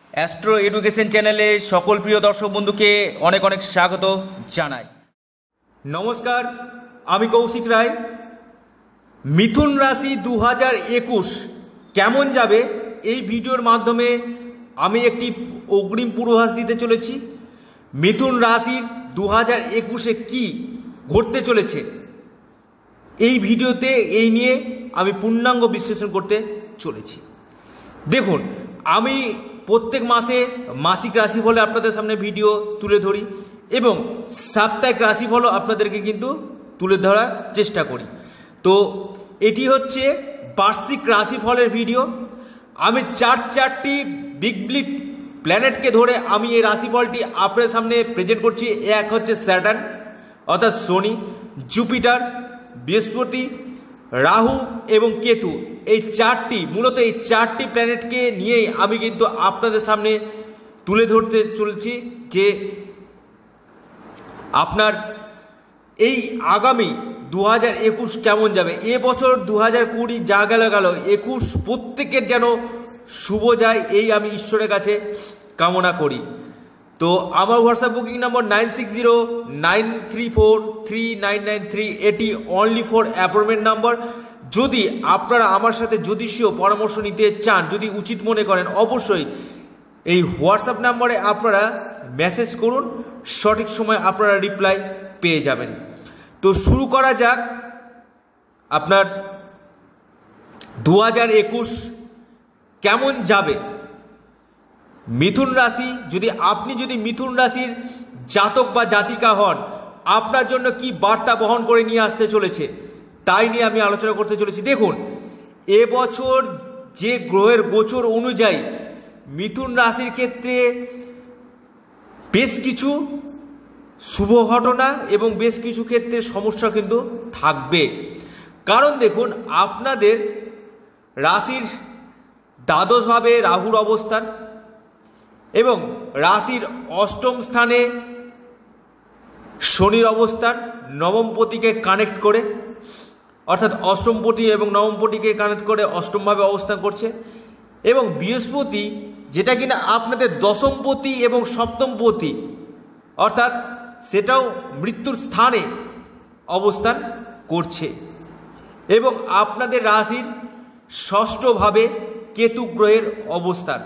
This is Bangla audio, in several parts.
অ্যাস্ট্রো এডুকেশন চ্যানেলে সকল প্রিয় দর্শক বন্ধুকে অনেক অনেক স্বাগত জানাই। নমস্কার, আমি কৌশিক রায়। মিথুন রাশি 2021 কেমন যাবে এই ভিডিওর মাধ্যমে আমি একটি অগ্রিম পূর্বাভাস দিতে চলেছি। মিথুন রাশির 2021-এ কী ঘটতে চলেছে এই ভিডিওতে এই নিয়ে আমি পূর্ণাঙ্গ বিশ্লেষণ করতে চলেছি। দেখুন, আমি প্রত্যেক মাসে মাসিক রাশিফলে আপনাদের সামনে ভিডিও তুলে ধরি এবং সাপ্তাহিক রাশিফলও আপনাদেরকে কিন্তু তুলে ধরার চেষ্টা করি। তো এটি হচ্ছে বার্ষিক রাশিফলের ভিডিও। আমি চারটি বিগ ব্লিপ প্ল্যানেটকে ধরে আমি এই রাশিফলটি আপনাদের সামনে প্রেজেন্ট করছি। এক হচ্ছে স্যাটার্ন অর্থাৎ শনি, জুপিটার, বৃহস্পতি, রাহু এবং কেতু। মূলত এই চারটি প্ল্যানেটকে নিয়েই আমি কিন্তু আপনাদের সামনে তুলে ধরতে চলেছি যে আপনার এই আগামী 2021 কেমন যাবে। এবছর 2020 যা গেল 21 প্রত্যেকের যেন শুভ যায়, এই আমি ঈশ্বরের কাছে কামনা করি। তো আমার হোয়াটসঅ্যাপ বুকিং নম্বর 9609343993, এটি অনলি ফর অ্যাপয়েন্টমেন্ট নাম্বার। যদি আপনারা আমার সাথে জ্যোতিষীয় পরামর্শ নিতে চান, যদি উচিত মনে করেন, অবশ্যই এই হোয়াটসঅ্যাপ নাম্বারে আপনারা মেসেজ করুন, সঠিক সময় আপনারা রিপ্লাই পেয়ে যাবেন। তো শুরু করা যাক। আপনার 2021 কেমন যাবে। মিথুন রাশি, আপনি যদি মিথুন রাশির জাতক বা জাতিকা হন, আপনার জন্য কি বার্তা বহন করে নিয়ে আসতে চলেছে তাই নিয়ে আমি আলোচনা করতে চলেছি। দেখুন, এবছর যে গ্রহের গোচর অনুযায়ী মিথুন রাশির ক্ষেত্রে বেশ কিছু শুভ ঘটনা এবং বেশ কিছু ক্ষেত্রে সমস্যা কিন্তু থাকবে। কারণ দেখুন, আপনাদের রাশির দ্বাদশভাবে রাহুর অবস্থান এবং রাশির অষ্টম স্থানে শনির অবস্থান নবমপতিকে কানেক্ট করে, অর্থাৎ অষ্টমপতি এবং নবমপতিকে কানেক্ট করে অষ্টমভাবে অবস্থান করছে। এবং বৃহস্পতি, যেটা কিনা আপনাদের দশমপতি এবং সপ্তমপতি, অর্থাৎ সেটাও মৃত্যুর স্থানে অবস্থান করছে। এবং আপনাদের রাশির ষষ্ঠভাবে কেতু গ্রহের অবস্থান।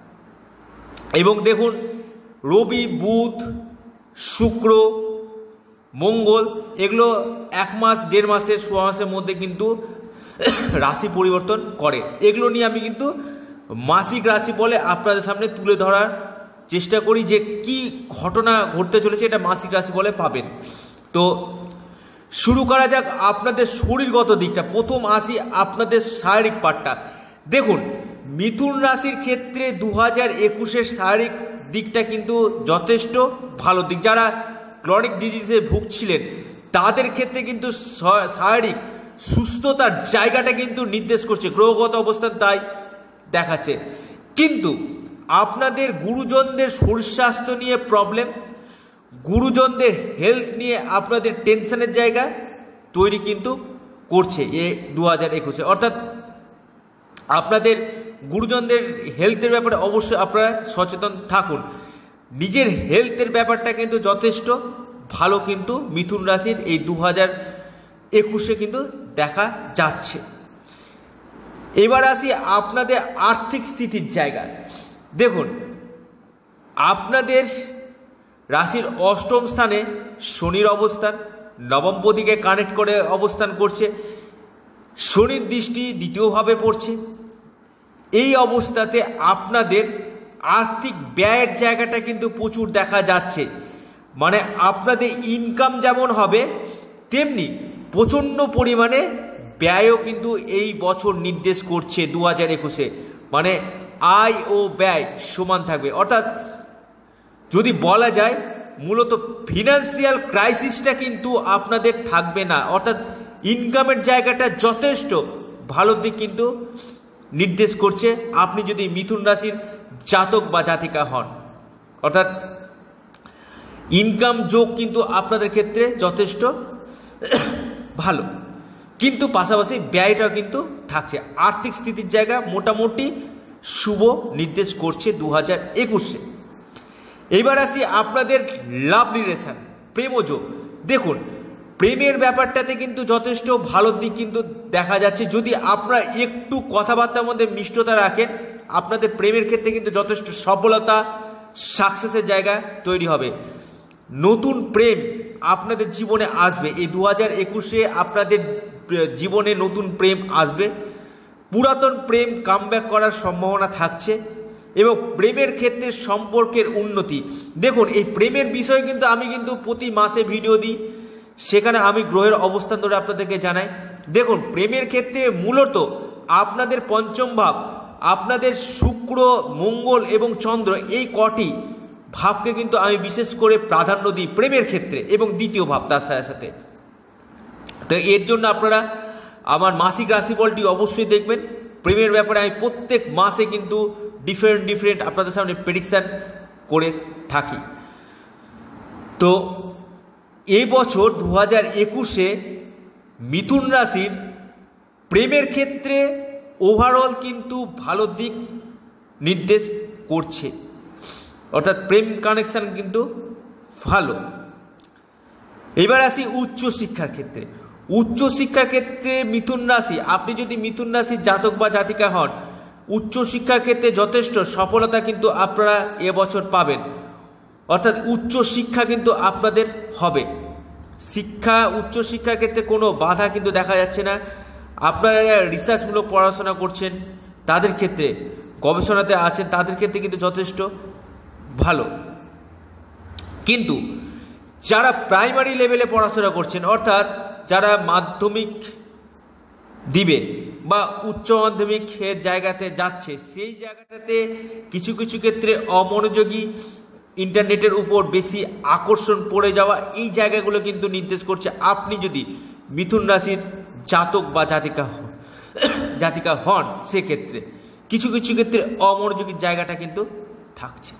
এবং দেখুন, রবি, বুধ, শুক্র, মঙ্গল, এগুলো 1 মাস 1.5 মাসের সোয়া মাসের মধ্যে কিন্তু রাশি পরিবর্তন করে। এগুলো নিয়ে আমি কিন্তু মাসিক রাশি বলে আপনাদের সামনে তুলে ধরার চেষ্টা করি যে কি ঘটনা ঘটতে চলেছে, এটা মাসিক রাশি বলে পাবেন। তো শুরু করা যাক আপনাদের শরীরগত দিকটা। প্রথম আসি আপনাদের শারীরিক পার্টটা। দেখুন, মিথুন রাশির ক্ষেত্রে 2021-এর শারীরিক দিকটা কিন্তু যথেষ্ট ভালো দিক। যারা ক্রনিক ডিজিজে ভুগছিলেন তাদের ক্ষেত্রে কিন্তু শারীরিক সুস্থতার জায়গাটা কিন্তু নির্দেশ করছে, গ্রহগত অবস্থান তাই দেখাচ্ছে। কিন্তু আপনাদের গুরুজনদের শরীর স্বাস্থ্য নিয়ে প্রবলেম, গুরুজনদের হেলথ নিয়ে আপনাদের টেনশনের জায়গা তৈরি কিন্তু করছে 2021-এ। অর্থাৎ আপনাদের গুরুজনদের হেলথের ব্যাপারে অবশ্যই আপনারা সচেতন থাকুন। নিজের হেলথের ব্যাপারটা কিন্তু যথেষ্ট ভালো কিন্তু মিথুন রাশির এই 2021-এ কিন্তু দেখা যাচ্ছে। এবার আসি আপনাদের আর্থিক স্থিতির জায়গায়। দেখুন, আপনাদের রাশির অষ্টম স্থানে শনির অবস্থান, নবমপতিকে কানেক্ট করে অবস্থান করছে। শনির দৃষ্টি দ্বিতীয়ভাবে পড়ছে। এই অবস্থাতে আপনাদের আর্থিক ব্যয়ের জায়গাটা কিন্তু প্রচুর দেখা যাচ্ছে। মানে আপনাদের ইনকাম যেমন হবে তেমনি প্রচণ্ড পরিমাণে ব্যয়ও কিন্তু এই বছর নির্দেশ করছে 2021-এ। মানে আয় ও ব্যয় সমান থাকবে। অর্থাৎ যদি বলা যায় মূলত ফিনান্সিয়াল ক্রাইসিসটা কিন্তু আপনাদের থাকবে না। অর্থাৎ ইনকামের জায়গাটা যথেষ্ট ভালো দিক কিন্তু নির্দেশ করছে আপনি যদি মিথুন রাশির জাতক বা জাতিকা হন। অর্থাৎ ইনকাম যোগ কিন্তু আপনাদের ক্ষেত্রে যথেষ্ট ভালো, কিন্তু পাশাপাশি ব্যয়টাও কিন্তু থাকছে। আর্থিক স্থিতির জায়গা মোটামুটি শুভ নির্দেশ করছে 2021-এ। এবার আসি আপনাদের লাভ রিলেশন, প্রেমযোগ। দেখুন, প্রেমের ব্যাপারটাতে কিন্তু যথেষ্ট ভালো দিক কিন্তু দেখা যাচ্ছে। যদি আপনারা একটু কথাবার্তার মধ্যে মিষ্টতা রাখেন, আপনাদের প্রেমের ক্ষেত্রে কিন্তু যথেষ্ট সফলতা, সাকসেসের জায়গা তৈরি হবে। নতুন প্রেম আপনাদের জীবনে আসবে। এই 2021-এ আপনাদের জীবনে নতুন প্রেম আসবে। পুরাতন প্রেম কামব্যাক করার সম্ভাবনা থাকছে এবং প্রেমের ক্ষেত্রে সম্পর্কের উন্নতি। দেখুন, এই প্রেমের বিষয়ে কিন্তু আমি কিন্তু প্রতি মাসে ভিডিও দিই, সেখানে আমি গ্রহের অবস্থান ধরে আপনাদেরকে জানাই। দেখুন, প্রেমের ক্ষেত্রে মূলত আপনাদের পঞ্চম ভাব, আপনাদের শুক্র, মঙ্গল এবং চন্দ্র, এই কটি ভাবকে কিন্তু আমি বিশেষ করে প্রাধান্য দিই প্রেমের ক্ষেত্রে, এবং দ্বিতীয় ভাব তার সাথে সাথে। তো এর জন্য আপনারা আমার মাসিক রাশিফলটি অবশ্যই দেখবেন। প্রেমের ব্যাপারে আমি প্রত্যেক মাসে কিন্তু ডিফারেন্ট আপনাদের সামনে প্রেডিকশান করে থাকি। তো এই বছর 2021-এ মিথুন রাশির প্রেমের ক্ষেত্রে ওভারঅল কিন্তু ভালো দিক নির্দেশ করছে, অর্থাৎ প্রেম কানেকশান কিন্তু ভালো। এবার আসি উচ্চশিক্ষার ক্ষেত্রে। উচ্চশিক্ষার ক্ষেত্রে মিথুন রাশি, আপনি যদি মিথুন রাশির জাতক বা জাতিকা হন, উচ্চশিক্ষার ক্ষেত্রে যথেষ্ট সফলতা কিন্তু আপনারা এবছর পাবেন। অর্থাৎ উচ্চশিক্ষা কিন্তু আপনাদের হবে। উচ্চশিক্ষার ক্ষেত্রে কোনো বাধা কিন্তু দেখা যাচ্ছে না। আপনারা যারা রিসার্চমূলক পড়াশোনা করছেন, তাদের ক্ষেত্রে, গবেষণাতে আছেন, তাদের ক্ষেত্রে কিন্তু যথেষ্ট ভালো। কিন্তু যারা প্রাইমারি লেভেলে পড়াশোনা করছেন, অর্থাৎ যারা মাধ্যমিক দিবে বা উচ্চ মাধ্যমিকের জায়গাতে যাচ্ছে, সেই জায়গাটাতে কিছু কিছু ক্ষেত্রে অমনোযোগী, ইন্টারনেটের উপর বেশি আকর্ষণ পড়ে যাওয়া, এই জায়গাগুলো কিন্তু নির্দেশ করছে আপনি যদি মিথুন রাশির জাতক বা জাতিকা হন, সেক্ষেত্রে কিছু কিছু ক্ষেত্রে অমনোযোগীর জায়গাটা কিন্তু থাকছে।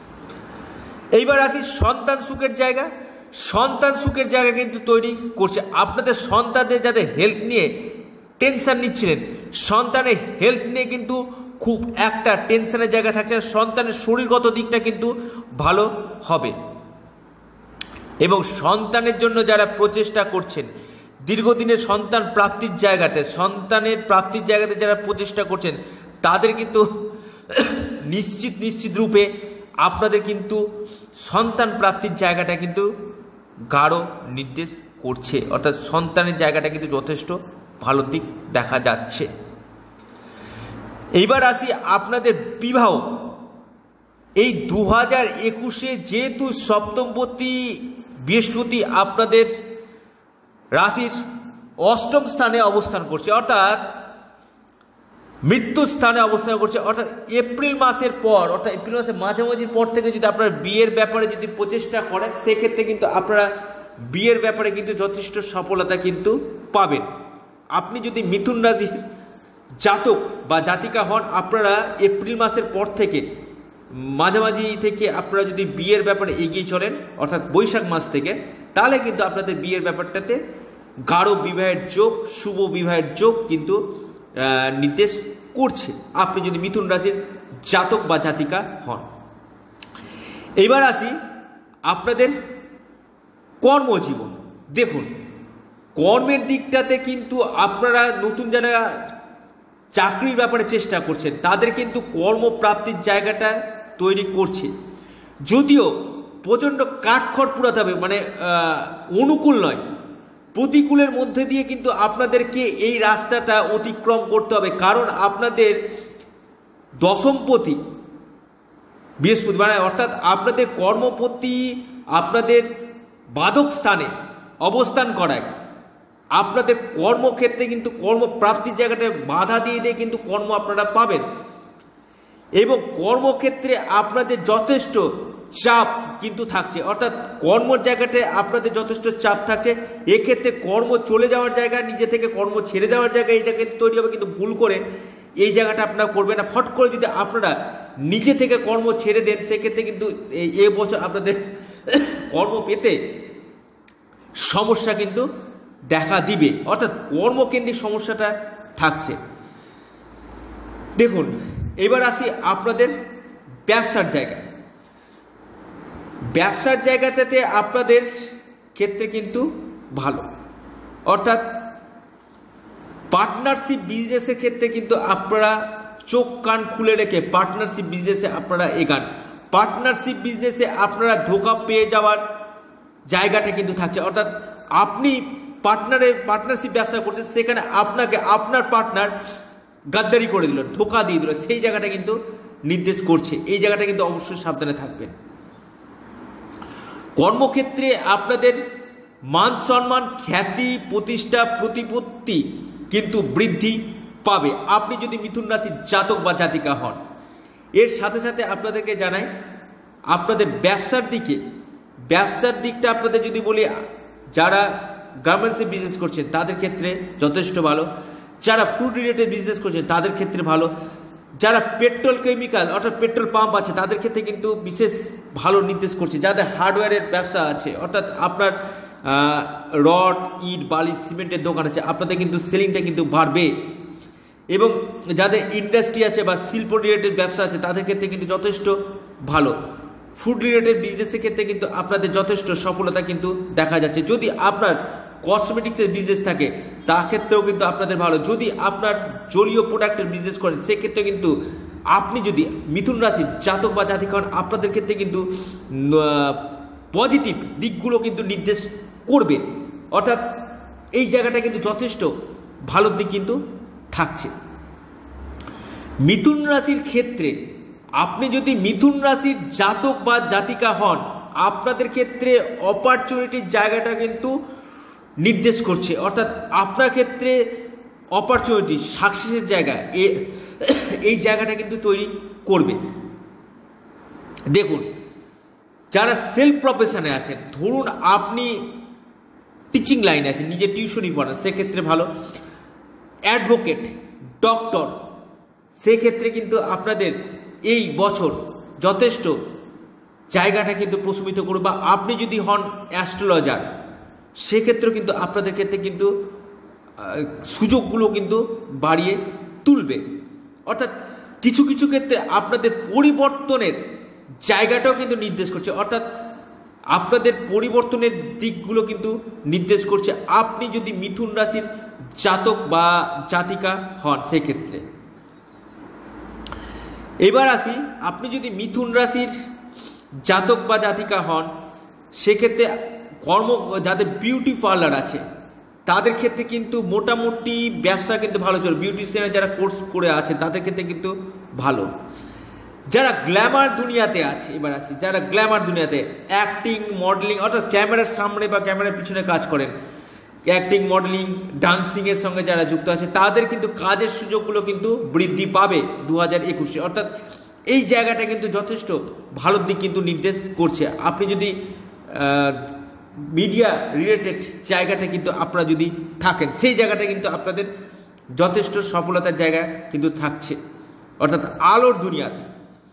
এইবার আসি সন্তান সুখের জায়গা। সন্তান সুখের জায়গা কিন্তু তৈরি করছে। আপনাদের সন্তানদের যাদের হেলথ নিয়ে টেনশন নিচ্ছিলেন, সন্তানের হেলথ নিয়ে কিন্তু খুব একটা টেনশনের জায়গা থাকছে না। সন্তানের শরীরগত দিকটা কিন্তু ভালো হবে এবং সন্তানের জন্য যারা প্রচেষ্টা করছেন, দীর্ঘদিনের সন্তানের প্রাপ্তির জায়গাতে যারা প্রচেষ্টা করছেন, তাদের কিন্তু নিশ্চিত রূপে আপনাদের কিন্তু সন্তান প্রাপ্তির জায়গাটা কিন্তু গাঢ় নির্দেশ করছে। অর্থাৎ সন্তানের জায়গাটা কিন্তু যথেষ্ট ভালো দিক দেখা যাচ্ছে। এইবার আসি আপনাদের বিবাহ। এই 2021-এ যেহেতু সপ্তমপতি বৃহস্পতি আপনাদের রাশির অষ্টম স্থানে অবস্থান করছে, অর্থাৎ মৃত্যুর স্থানে অবস্থান করছে, অর্থাৎ এপ্রিল মাসের পর, অর্থাৎ এপ্রিল মাসের মাঝামাঝির পর থেকে যদি আপনারা বিয়ের ব্যাপারে যদি প্রচেষ্টা করেন, সেক্ষেত্রে কিন্তু আপনারা বিয়ের ব্যাপারে কিন্তু যথেষ্ট সফলতা কিন্তু পাবেন। আপনি যদি মিথুন রাশির জাতক বা জাতিকা হন, আপনারা এপ্রিল মাসের পর থেকে মাঝামাঝি থেকে আপনারা যদি বিয়ের ব্যাপারে এগিয়ে চলেন, অর্থাৎ বৈশাখ মাস থেকে, তাহলে কিন্তু আপনাদের বিয়ের ব্যাপারটাতে গাঢ় বিবাহের যোগ, শুভ বিবাহের যোগ কিন্তু নির্দেশ করছে, আপনি যদি মিথুন রাশির জাতক বা জাতিকা হন। এবার আসি আপনাদের কর্মজীবন। দেখুন, কর্মের দিকটাতে কিন্তু আপনারা নতুন যারা চাকরির ব্যাপারে চেষ্টা করছেন, তাদের কিন্তু কর্মপ্রাপ্তির জায়গাটা তৈরি করছে। যদিও প্রচণ্ড কাঠখড় পুরাতে হবে, মানে অনুকূল নয়, প্রতিকূলের মধ্যে দিয়ে কিন্তু আপনাদেরকে এই রাস্তাটা অতিক্রম করতে হবে। কারণ আপনাদের দশমপতি বৃহস্পতি, মানে অর্থাৎ আপনাদের কর্মপতি আপনাদের বাধক স্থানে অবস্থান করায় আপনাদের কর্মক্ষেত্রে কিন্তু কর্মপ্রাপ্তির জায়গাটা বাধা দিয়ে কিন্তু কর্ম আপনারা পাবেন এবং কর্মক্ষেত্রে আপনাদের যথেষ্ট চাপ কিন্তু থাকছে, অর্থাৎ কর্মর জায়গাতে আপনাদের যথেষ্ট চাপ থাকছে। এক্ষেত্রে কর্ম চলে যাওয়ার জায়গা, নিজে থেকে কর্ম ছেড়ে দেওয়ার জায়গা, এটা কিন্তু তৈরি হবে। কিন্তু ভুল করে এই জায়গাটা আপনারা করবেন না। ফট করে যদি আপনারা নিজে থেকে কর্ম ছেড়ে দেন, সেক্ষেত্রে কিন্তু এ বছর আপনাদের কর্ম পেতে সমস্যা কিন্তু দেখা দিবে, অর্থাৎ কর্মকেন্দ্রিক সমস্যাটা থাকছে। দেখুন, এবার আসি আপনাদের ব্যবসার জায়গায়। ব্যবসার জায়গাটাতে আপনাদের ক্ষেত্রে কিন্তু ভালো, অর্থাৎ পার্টনারশিপ বিজনেসের ক্ষেত্রে কিন্তু আপনারা চোখ কান খুলে রেখে পার্টনারশিপ বিজনেসে আপনারা এগান। পার্টনারশিপ বিজনেসে আপনারা ধোঁকা পেয়ে যাওয়ার জায়গাটা কিন্তু থাকছে, অর্থাৎ আপনি পার্টনারশিপ ব্যবসা করছেন, সেখানে আপনাকে আপনার পার্টনার গাদ্দারি করে দিল, ধোঁকা দিয়ে দিল, সেই জায়গাটা কিন্তু নির্দেশ করছে। এই জায়গাটা কিন্তু অবশ্যই সাবধানে থাকবেন। কর্মক্ষেত্রে আপনাদের মান সম্মান, খ্যাতি, প্রতিষ্ঠা, প্রতিপত্তি কিন্তু বৃদ্ধি পাবে আপনি যদি মিথুন রাশির জাতক বা জাতিকা হন। এর সাথে সাথে আপনাদেরকে জানাই, আপনাদের ব্যবসার দিকটা আপনাদের যদি বলি, যারা গার্মেন্টসে বিজনেস করছেন তাদের ক্ষেত্রে যথেষ্ট ভালো, যারা ফুড রিলেটেড বিজনেস করছেন তাদের ক্ষেত্রে ভালো, যারা পেট্রোল কেমিক্যাল অর্থাৎ পেট্রোল পাম্প আছে তাদের ক্ষেত্রে কিন্তু বিশেষ ভালো নির্দেশ করছে। যাদের হার্ডওয়্যারের ব্যবসা আছে, অর্থাৎ আপনার রড, ইট, বালি, সিমেন্টের দোকান আছে, আপনাদের কিন্তু সেলিংটা কিন্তু বাড়বে। এবং যাদের ইন্ডাস্ট্রি আছে বা শিল্প রিলেটেড ব্যবসা আছে তাদের ক্ষেত্রে কিন্তু যথেষ্ট ভালো। ফুড রিলেটেড বিজনেসের ক্ষেত্রে কিন্তু আপনাদের যথেষ্ট সফলতা কিন্তু দেখা যাচ্ছে। যদি আপনার কসমেটিক্সের বিজনেস থাকে তা ক্ষেত্রেও কিন্তু আপনাদের ভালো। যদি আপনার জলীয় প্রোডাক্টের বিজনেস করেন সেক্ষেত্রে কিন্তু আপনি যদি মিথুন রাশির জাতক বা জাতিকা হন, আপনাদের ক্ষেত্রে কিন্তু পজিটিভ দিকগুলো কিন্তু নির্দেশ করবে, অর্থাৎ এই জায়গাটা কিন্তু যথেষ্ট ভালো দিক কিন্তু থাকছে। মিথুন রাশির ক্ষেত্রে আপনি যদি মিথুন রাশির জাতক বা জাতিকা হন, আপনাদের ক্ষেত্রে অপরচুনিটির জায়গাটা কিন্তু নির্দেশ করছে, অর্থাৎ আপনার ক্ষেত্রে অপরচুনিটি, সাকসেসের জায়গা, এই জায়গাটা কিন্তু তৈরি করবে। দেখুন, যারা সেলফ প্রফেশনে আছেন, ধরুন আপনি টিচিং লাইনে আছেন, নিজে টিউশনই পড়ান, সেক্ষেত্রে ভালো। অ্যাডভোকেট, ডক্টর, সেক্ষেত্রে কিন্তু আপনাদের এই বছর যথেষ্ট জায়গাটা কিন্তু প্রশমিত করবে। বা আপনি যদি হন অ্যাস্ট্রোলজার, সেক্ষেত্রেও কিন্তু আপনাদের ক্ষেত্রে কিন্তু সুযোগগুলো কিন্তু বাড়িয়ে তুলবে, অর্থাৎ কিছু কিছু ক্ষেত্রে আপনাদের পরিবর্তনের জায়গাটাও কিন্তু নির্দেশ করছে, অর্থাৎ আপনাদের পরিবর্তনের দিকগুলো কিন্তু নির্দেশ করছে আপনি যদি মিথুন রাশির জাতক বা জাতিকা হন সেক্ষেত্রে। এবার আসি, আপনি যদি মিথুন রাশির জাতক বা জাতিকা হন সেক্ষেত্রে যাদের বিউটি পার্লার আছে তাদের ক্ষেত্রে কিন্তু মোটামুটি ব্যবসা কিন্তু ভালো চলবে। বিউটিশিয়ানের যারা কোর্স করে আছে তাদের ক্ষেত্রে কিন্তু ভালো। যারা গ্ল্যামার দুনিয়াতে আছে, এবার আসি যারা গ্ল্যামার দুনিয়াতে অ্যাক্টিং, মডেলিং, অর্থাৎ ক্যামেরার সামনে বা ক্যামেরার পিছনে কাজ করেন, অ্যাক্টিং, মডেলিং, ডান্সিংয়ের সঙ্গে যারা যুক্ত আছে তাদের কিন্তু কাজের সুযোগগুলো কিন্তু বৃদ্ধি পাবে 2021-এ, অর্থাৎ এই জায়গাটা কিন্তু যথেষ্ট ভালো দিক কিন্তু নির্দেশ করছে। আপনি যদি মিডিয়া রিলেটেড জায়গাটা কিন্তু আপনারা যদি থাকেন, সেই জায়গাটা কিন্তু আপনাদের যথেষ্ট সফলতার জায়গা কিন্তু থাকছে, অর্থাৎ আলোর দুনিয়াতে।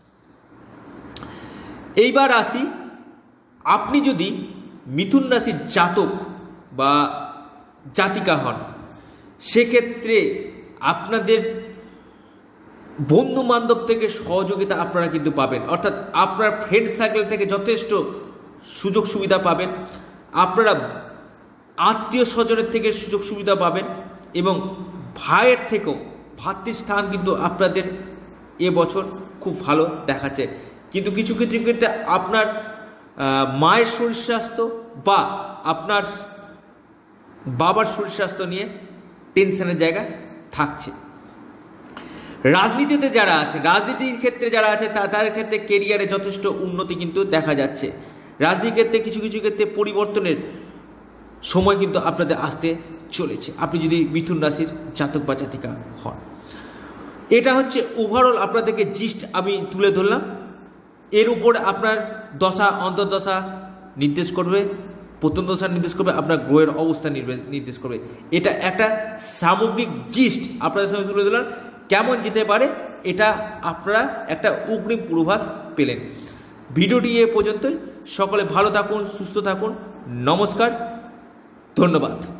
এইবার আসি, আপনি যদি মিথুন রাশির জাতক বা জাতিকা হন সেক্ষেত্রে আপনাদের বন্ধু বান্ধব থেকে সহযোগিতা আপনারা কিন্তু পাবেন, অর্থাৎ আপনার ফ্রেন্ড সার্কেল থেকে যথেষ্ট সুযোগ সুবিধা পাবেন, আপনারা আত্মীয় স্বজনের থেকে সুযোগ সুবিধা পাবেন এবং ভাইয়ের থেকেও ভাতৃস্থান কিন্তু আপনাদের এবছর খুব ভালো দেখাচ্ছে। কিন্তু কিছু কিছু ক্ষেত্রে আপনার মায়ের শরীর স্বাস্থ্য বা আপনার বাবার শরীর স্বাস্থ্য নিয়ে টেনশনের জায়গা থাকছে। রাজনীতিতে যারা আছে, রাজনীতির ক্ষেত্রে যারা আছে তাদের ক্ষেত্রে কেরিয়ারে যথেষ্ট উন্নতি কিন্তু দেখা যাচ্ছে। রাজনীতির ক্ষেত্রে কিছু কিছু ক্ষেত্রে পরিবর্তনের সময় কিন্তু আপনাদের আসতে চলেছে আপনি যদি মিথুন রাশির জাতক বা জাতিকা হন। এটা হচ্ছে ওভারঅল আপনাদেরকে জিস্ট আমি তুলে ধরলাম। এর উপর আপনার দশা অন্তর্দশা নির্দেশ করবে, প্রথম দশা নির্দেশ করবে, আপনার গ্রহের অবস্থা নির্দেশ করবে। এটা একটা সামগ্রিক জিস্ট আপনাদের সঙ্গে তুলে ধরলাম। কেমন যেতে পারে এটা আপনারা একটা অগ্রিম পূর্বাভাস পেলেন। ভিডিওটি এ পর্যন্তই। সকলে ভালো থাকুন, সুস্থ থাকুন। নমস্কার, ধন্যবাদ।